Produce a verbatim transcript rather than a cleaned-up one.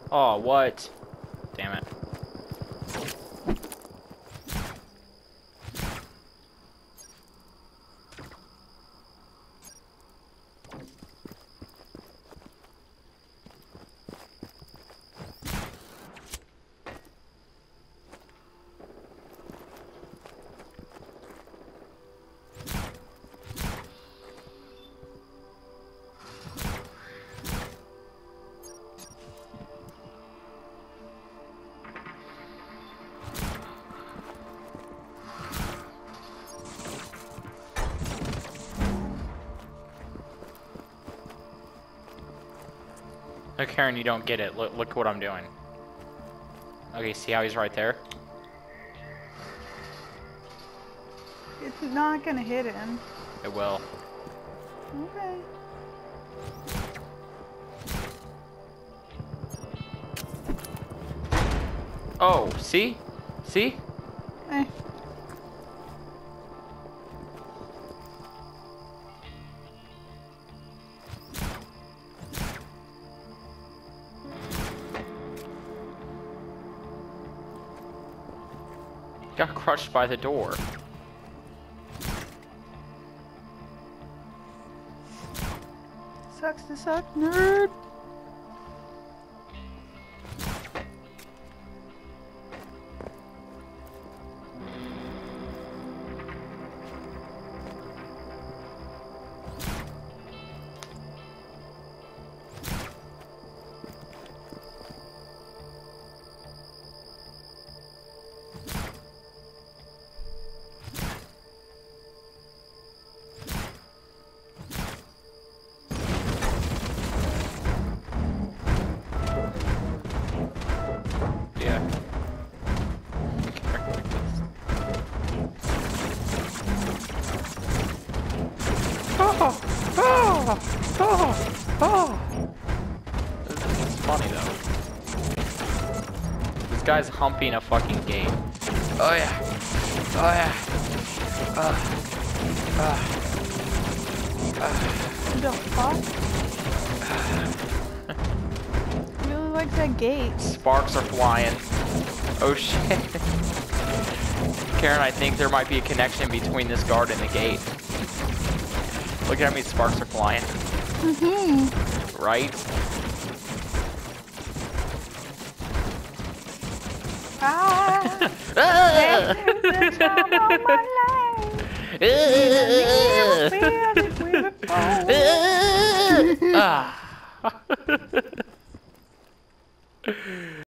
Oh, what? Damn it. No, Karen, you don't get it. Look, look what I'm doing. Okay, see how he's right there? It's not gonna hit him. It will. Okay. Oh, see? See? Eh. Got crushed by the door. Sucks to suck, nerd. Yeah. Oh, oh, oh, oh. This is funny though. This guy's humping a fucking gate. Oh yeah. Oh yeah. Uh, uh, uh. The fuck? He really likes that gate. Sparks are flying. Oh shit. Karen, I think there might be a connection between this guard and the gate. Look at how many sparks are flying. Mm-hmm. Right? Ah! Ah! This is the time of my life. Ah!